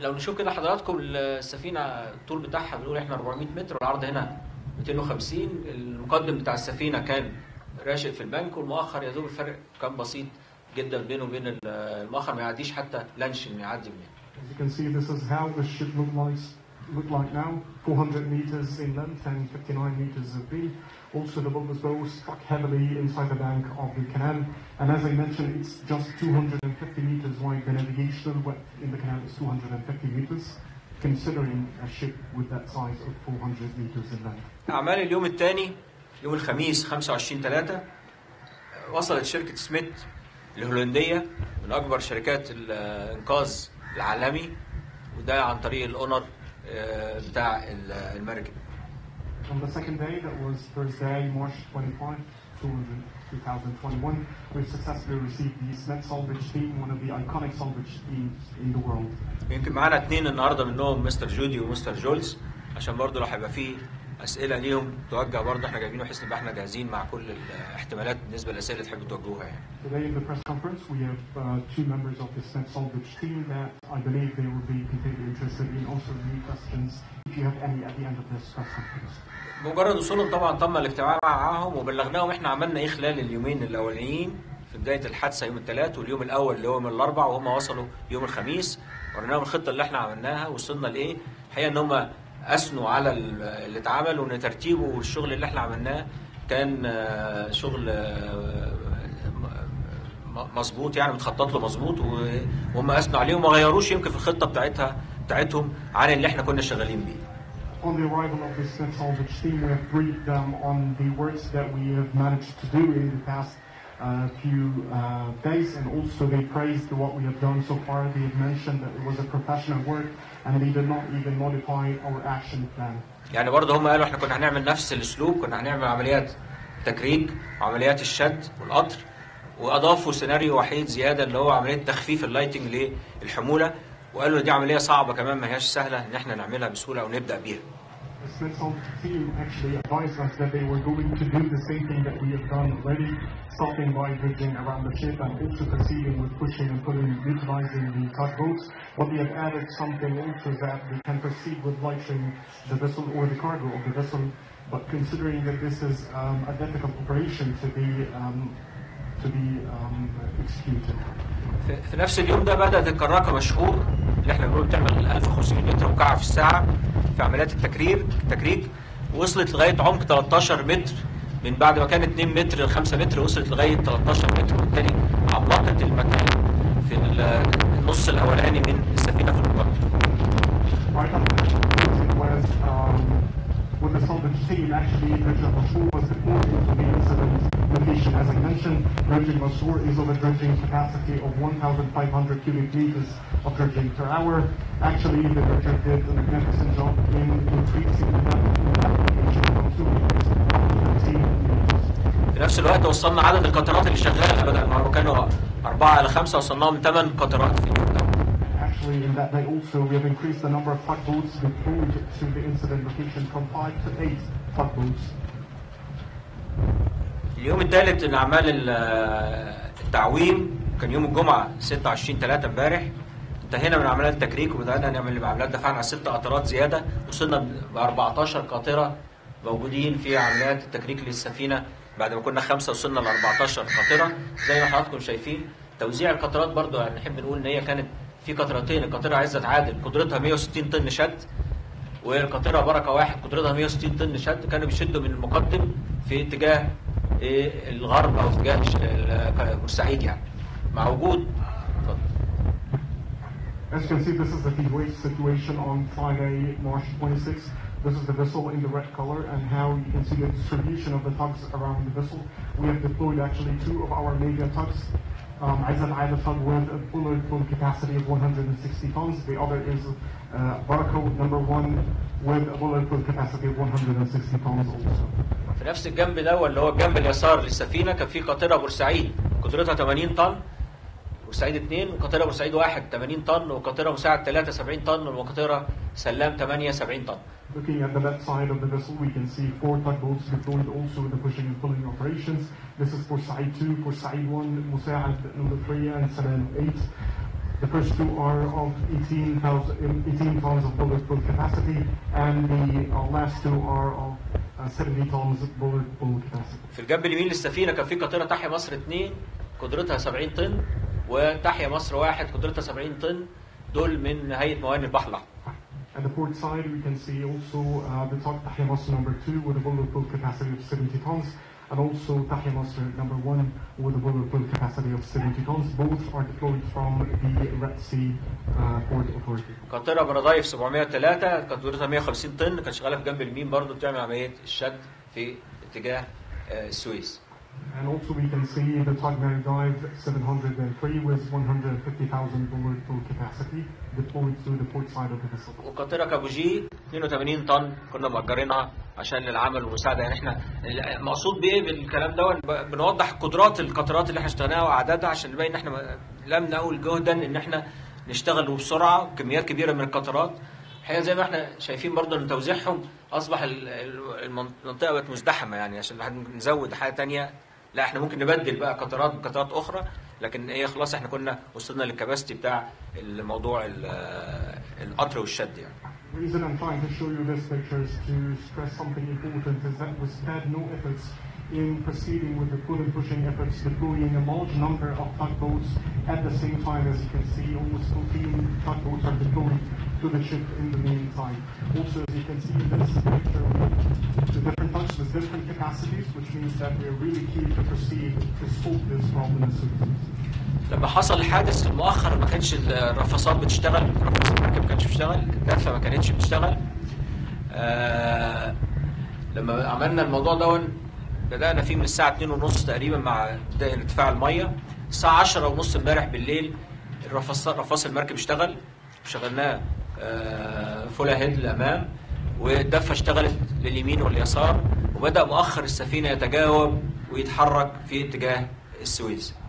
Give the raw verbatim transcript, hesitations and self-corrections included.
لو نشوف كده حضراتكم السفينه الطول بتاعها بنقول احنا أربعمية متر والعرض هنا مئتين وخمسين. المقدم بتاع السفينه كان راشق في البنك، والمؤخر يا دوب الفرق كان بسيط جدا بينه وبين المؤخر، ما يعديش حتى لانش انه يعدي منه. As you can see, this is how the ship look like look like now. four hundred meters in length and fifty-nine meters of beam. Also, the bulbous bow struck heavily inside the bank of the canal. And as I mentioned, it's just two hundred fifty meters wide. The navigational width in the canal is two hundred fifty meters, considering a ship with that size of four hundred meters in length. أعمال اليوم الثاني يوم الخميس خمسة وعشرين ثلاثة وصلت شركة سميث الهولندية من أكبر شركات الإنقاذ العالمي، وده عن طريق الأونر بتاع المركب. On the second day, that was Thursday, March twenty-fifth, two thousand twenty-one, we successfully received the Smith salvage team, one of the iconic salvage teams in the world. يمكن معانا اثنين النهارده منهم مستر جودي ومستر جولز، عشان برضه لو هيبقى فيه اسئله ليهم توجه برضه احنا جايبينه بحيث نبقى احنا جاهزين مع كل الاحتمالات بالنسبه للاسئله اللي تحبوا توجهوها يعني. Today in the press conference we have uh, two members of the Smith salvage team that I believe they will be completely interested in answering any questions if you have any at the end of this press conference. مجرد وصولهم طبعا تم الاجتماع معاهم وبلغناهم احنا عملنا ايه خلال اليومين الاولانيين في بدايه الحادثه يوم الثلاث، واليوم الاول اللي هو يوم الاربعاء وهم وصلوا يوم الخميس. وريناهم الخطه اللي احنا عملناها وصلنا لايه. الحقيقه ان هم اثنوا على اللي اتعمل وان ترتيبه والشغل اللي احنا عملناه كان شغل مظبوط يعني متخطط له مظبوط، وهم اثنوا عليه وما غيروش يمكن في الخطه بتاعتها بتاعتهم عن اللي احنا كنا شغالين بيه. On the arrival of the Smith salvage team, we have briefed them on the works that we have managed to do in the past uh, few uh, days, and also they praised what we have done so far. They have mentioned that it was a professional work, and they did not even modify our action plan. يعني برضه هم قالوا احنا كنا هنعمل نفس الاسلوب، كنا هنعمل عمليات تكريك وعمليات الشد والقطر، واضافوا سيناريو وحيد زياده اللي هو عمليه تخفيف اللايتنج للحموله، وقالوا دي عمليه صعبه كمان ما هياش سهله ان احنا نعملها بسهوله ونبدا بيها. The Smith salvage team actually advised us that they were going to do the same thing that we have done already, stopping by bridging around the ship and also proceeding with pushing and pulling, utilizing the tugboats. But they have added something also that they can proceed with lightering the vessel or the cargo of the vessel. But considering that this is um, a difficult operation to be um, to be um, executed. في نفس اليوم ده بدأت الكراكة مشهور اللي احنا بنقول بتعمل ألف وخمسمية متر مكعب في الساعة في عمليات التكرير التكريك، وصلت لغاية عمق تلتاشر متر، من بعد ما كان اتنين متر ل خمسة متر وصلت لغاية تلتاشر متر، وبالتالي عمقت المكان في النص الأولاني من السفينة في المقدم. With the salvage team, actually, Dredging Masur was deployed into the incident location. As I mentioned, Dredging Masur is of a dredging capacity of one thousand five hundred cubic meters of dredging per hour. Actually, the dredger did a magnificent job in increasing the depth of the application from two meters to fifteen meters. في نفس الوقت وصلنا عدد القطارات اللي شغالة، بدل ما كانوا أربعة إلى خمسة وصلناهم ثمان قطارات في اليوم ده. Actually, in that day also, we have increased the number of tugboats deployed to the incident location from five to eight tugboats. اليوم الثالث من أعمال التعويم كان يوم الجمعة ستة وعشرين ثلاثة امبارح. انتهينا من عمليات التكريك وبدأنا نعمل عمليات دفعنا على ست قطارات زيادة، وصلنا ب أربعتاشر قاطرة موجودين في عمليات التكريك للسفينة. بعد ما كنا خمسة وصلنا ل أربعتاشر قاطرة زي ما حضراتكم شايفين. توزيع القطارات برضو يعني نحب نقول ان هي كانت في قطرتين، القاطرة عزت عادل قدرتها مية وستين طن شد، والقاطرة بركة واحد قدرتها مية وستين طن شد، كانوا بيشدوا من المقدم في اتجاه الغرب او اتجاه بورسعيد يعني مع وجود. As you can see, this is the feedway situation on Friday, March twenty-sixth. This is the vessel in the red color, and how you can see the distribution of the tugs around the vessel. We have deployed actually two of our mega tugs. Um, Aizat Aida tug with a full full capacity of one hundred sixty tons. The other is uh, Barako number one with a full full capacity of one hundred sixty tons also. في نفس الجنب ده اللي هو الجنب اليسار للسفينة كان في قاطرة بورسعيد قدرتها ثمانين طن، بورسعيد اثنين، وقاطرة بورسعيد واحد ثمانين طن، وقاطرة مساعد ثلاثة وسبعين طن، وقاطرة سلام ثمانية وسبعين طن. Looking at the left side of the vessel, we can see four tugboats deployed also in the pushing and pulling operations. This is for Sa'id two, for Sa'id one, Musa'ad number three, and Salam eight. The first two are of eighteen thousand, eighteen tons of bulletproof capacity, and the uh, last two are of uh, seventy tons of bulletproof capacity. في الجنب اليمين للسفينه كان في قاطره تحيا مصر اثنين قدرتها سبعين طن، وتحيا مصر واحد قدرتها سبعين طن، دول من هيئه موانئ البحر الاحمر. At the port side, we can see also uh, the Tahia Masr number two with a bulletproof capacity of seventy tons, and also Tahia Masr number one with a bulletproof capacity of seventy tons. Both are deployed from the Red Sea uh, Port Authority. قاطره بارادايف سبعمائة وثلاثة قدرتها مائة وخمسين طن، كانت شغاله في جنب اليمين برضه بتعمل عمليه الشد في اتجاه السويس. And also we can see the Tug Maradive seven hundred three with one hundred fifty thousand bulletproof capacity deployed to the port side of the vessel. وقاطره كابوجي اثنين وثمانين طن كنا مأجرينها عشان للعمل والمساعده. يعني احنا المقصود بايه بالكلام ده؟ بنوضح قدرات القطارات اللي احنا اشتغلناها واعدادها عشان نبين ان احنا لم نقول جهدا ان احنا نشتغل وبسرعه كميات كبيره من القطارات. الحقيقه زي ما احنا شايفين برضه ان توزيعهم اصبح المنطقه بقت مزدحمه، يعني عشان نزود حاجه ثانيه لا احنا ممكن نبدل بقى قطارات بقطارات اخرى، لكن ايه خلاص احنا كنا وصلنا للكباستي بتاع الموضوع القطر والشد يعني. The reason I'm trying to show you this picture is to stress something important, is that we spared no efforts in proceeding with the pull and pushing efforts, deploying a large number of tugboats at the same time. As you can see, almost fourteen tugboats are deployed to the ship in the meantime. Also, as you can see in this picture, the different tugs with different capacities, which means that we are really keen to proceed to solve this problem as soon as possible. لما حصل الحادث المؤخر ما كانش الرفاصات بتشتغل، رفاصات المركب ما كانتش بتشتغل، الدفه ما كانتش بتشتغل. آه لما عملنا الموضوع ده بدأنا فيه من الساعة اتنين ونص تقريبا مع بداية ارتفاع المية. الساعة عشرة ونص امبارح بالليل الرفاص رفاص المركب اشتغل، شغلناه آه فول هيد للأمام، والدفة اشتغلت لليمين واليسار، وبدأ مؤخر السفينة يتجاوب ويتحرك في اتجاه السويس.